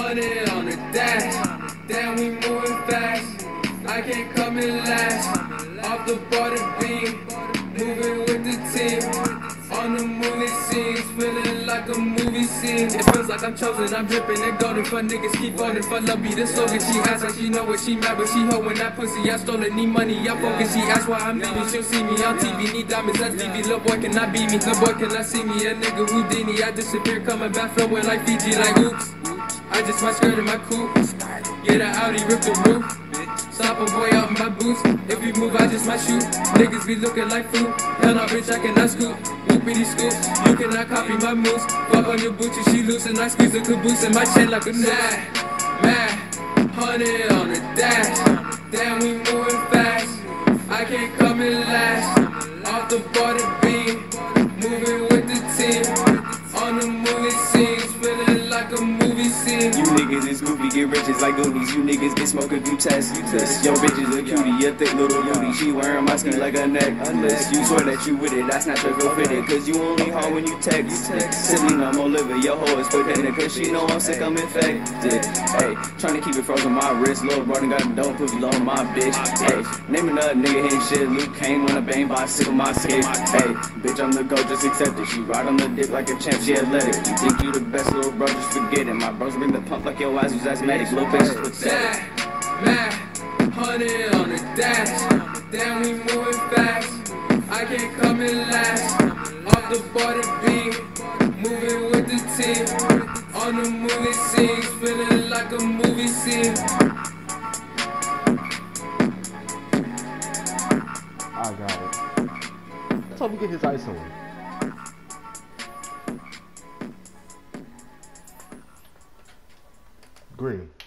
100 on the dash. Damn, we moving fast. I can't come in last. Off the border beam, moving with the team. On the movie scenes, feeling like a movie scene. It feels like I'm chosen, I'm dripping and golden. For niggas keep falling for love, be the slogan. She acts like she know what she mad, but she hoeing that pussy. I stole it, need money, I'm focused. She asks why I'm leaving, she'll see me on TV. Need diamonds, that's TV. Lil' boy cannot beat me, lil' boy cannot see me. A nigga Houdini, I disappear, coming back flowing like Fiji. Like oops, I just my skirt in my coupe. Get an Audi, rip the roof. Stop a boy out in my boots. If you move, I just might shoot. Niggas be looking like food. Hell no, bitch, I cannot scoop. Whoopity scoop. You cannot copy my moves. Fuck on your boots, she loose and I squeeze the caboose in my chain like a mad. 100 on the dash. Damn, we moving fast. I can't come in last. Off the border beam, moving with the team. On the movie scenes, feeling like a movie scene. You niggas is goofy, get riches like Goonies. You niggas get smoking, you test. Yo bitch is a cutie, a thick little booty. She wearing my ski like a necklace. You swear that you with it, that's not your girl fitted. Cause you only home when you text. Simply no more living, your hoe is pathetic. Cause she know I'm sick, I'm infected. Hey, tryna keep it frozen my wrist. Lil' brother got a dope pussy on my bitch. Hey, name another nigga hitting shit. Luke Kane wanna bang by sick of my skate. Hey, bitch, I'm the GOAT, just accept it. She ride on the dick like a champ, she athletic. You think you the best, little bro, just forget it. My bros bring the pump like your eyes use asthmatic. Little bitch, pathetic. Mad, 100 on the dash. Damn, we moving fast. I can't come in last. Off the border beam, moving with the team. On the movie scenes, feeling like a movie scene. I got it. Let's hope we get his ice on. Green.